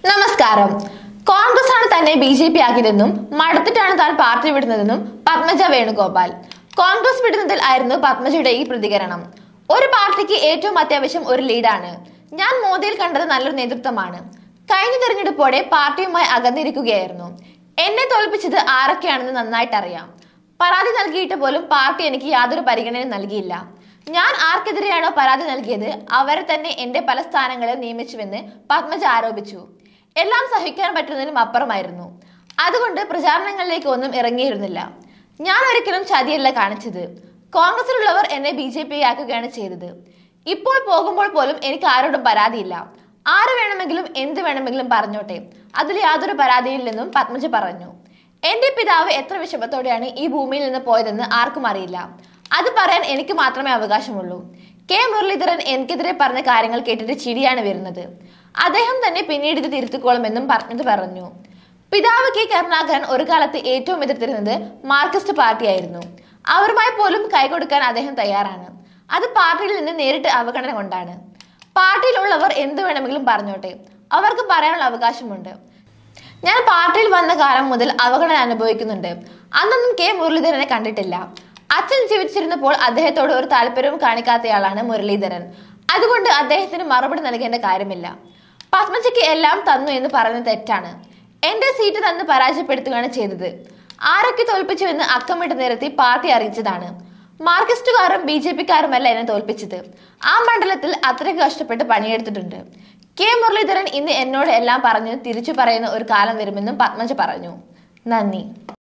നമസ്കാരം. കോൺഗ്രസ് ആണ് തന്നെ ബി.ജെ.പി ആക്കിയതെന്നും മടുത്തിട്ടാണ് താൻ പാർട്ടി വിടുന്നതെന്നും പത്മജ വേണുഗോപാൽ. കോൺഗ്രസ് വിടുന്നതിൽ ആയിരുന്നു പത്മജയുടെ ഈ പ്രതികരണം. ഒരു പാർട്ടിക്ക് ഏറ്റവും അത്യാവശ്യം ഒരു ലീഡാണ്. ഞാൻ മോദിയിൽ കണ്ടത് നല്ലൊരു നേതൃത്വമാണ്. കഴിഞ്ഞ തെരഞ്ഞെടുപ്പോടെ പാർട്ടിയുമായി അകന്നിരിക്കുകയായിരുന്നു. എന്നെ തോൽപ്പിച്ചത് ആരൊക്കെയാണെന്ന് നന്നായിട്ടറിയാം. പരാതി നൽകിയിട്ട് പോലും പാർട്ടി എനിക്ക് യാതൊരു പരിഗണനയും നൽകിയില്ല. ഞാൻ ആർക്കെതിരെയാണോ പരാതി നൽകിയത് അവരെ തന്നെ എന്റെ പല സ്ഥാനങ്ങളിൽ നിയമിച്ചുവെന്ന് പത്മജ ആരോപിച്ചു. എല്ലാം സഹിക്കാൻ പറ്റുന്നതിനും അപ്പുറമായിരുന്നു. അതുകൊണ്ട് പ്രചാരണങ്ങളിലേക്ക് ഒന്നും ഇറങ്ങിയിരുന്നില്ല. ഞാൻ ഒരിക്കലും ചതിയല്ല കാണിച്ചത്. കോൺഗ്രസിലുള്ളവർ എന്നെ ബി.ജെ.പി ആക്കുകയാണ് ചെയ്തത്. ഇപ്പോൾ പോകുമ്പോൾ പോലും എനിക്ക് ആരോടും പരാതിയില്ല. ആര് വേണമെങ്കിലും എന്ത് വേണമെങ്കിലും പറഞ്ഞോട്ടെ, അതിൽ യാതൊരു പരാതിയില്ലെന്നും പത്മജ പറഞ്ഞു. എന്റെ പിതാവ് എത്ര വിഷമത്തോടെയാണ് ഈ ഭൂമിയിൽ നിന്ന് പോയതെന്ന് ആർക്കും അറിയില്ല. അത് പറയാൻ എനിക്ക് മാത്രമേ അവകാശമുള്ളൂ. കെ മുരളീധരൻ എനിക്കെതിരെ പറഞ്ഞ കാര്യങ്ങൾ കേട്ടിട്ട് ചിരിയാണ് വരുന്നത്. അദ്ദേഹം തന്നെ പിന്നീട് ഇത് തിരുത്തിക്കോളുമെന്നും പറഞ്ഞത് പറഞ്ഞു. പിതാവ് കെ കരുണാകരൻ ഒരു കാലത്ത് ഏറ്റവും എതിർത്തിരുന്നത് മാർക്സിസ്റ്റ് പാർട്ടിയായിരുന്നു. അവരുമായി പോലും കൈകൊടുക്കാൻ അദ്ദേഹം തയ്യാറാണ്. അത് പാർട്ടിയിൽ നിന്ന് നേരിട്ട് അവഗണന കൊണ്ടാണ്. പാർട്ടിയിലുള്ളവർ എന്ത് വേണമെങ്കിലും പറഞ്ഞോട്ടെ, അവർക്ക് പറയാനുള്ള അവകാശമുണ്ട്. ഞാൻ പാർട്ടിയിൽ വന്ന കാലം മുതൽ അവഗണന അനുഭവിക്കുന്നുണ്ട്. അന്നൊന്നും കെ മുരളീധരനെ കണ്ടിട്ടില്ല. അച്ഛൻ ജീവിച്ചിരുന്നപ്പോൾ അദ്ദേഹത്തോട് ഒരു താല്പര്യവും കാണിക്കാത്തയാളാണ് മുരളീധരൻ. അതുകൊണ്ട് അദ്ദേഹത്തിന് മറുപടി നൽകേണ്ട കാര്യമില്ല. പത്മജയ്ക്ക് എല്ലാം തന്നു എന്ന് പറയുന്നത് തെറ്റാണ്. എന്റെ സീറ്റ് തന്ന് പരാജയപ്പെടുത്തുകയാണ് ചെയ്തത്. ആരൊക്കെ തോൽപ്പിച്ചുവെന്ന് അക്കമിട്ട് നിരത്തി പാർട്ടി അറിയിച്ചതാണ്. മാർക്സിസ്റ്റുകാരും ബി.ജെ.പിക്കാരുമല്ല എന്നെ തോൽപ്പിച്ചത്. ആ മണ്ഡലത്തിൽ അത്രയ്ക്ക് കഷ്ടപ്പെട്ട് പണിയെടുത്തിട്ടുണ്ട്. കെ മുരളീധരൻ ഇന്ന് എന്നോട് എല്ലാം പറഞ്ഞ് തിരിച്ചു പറയുന്ന ഒരു കാലം വരുമെന്നും പത്മജ പറഞ്ഞു. നന്ദി.